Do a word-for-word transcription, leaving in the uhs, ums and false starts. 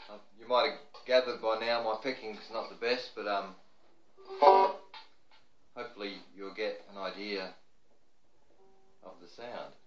Uh, you might have gathered by now my picking's not the best, but um, hopefully you'll get an idea of the sound.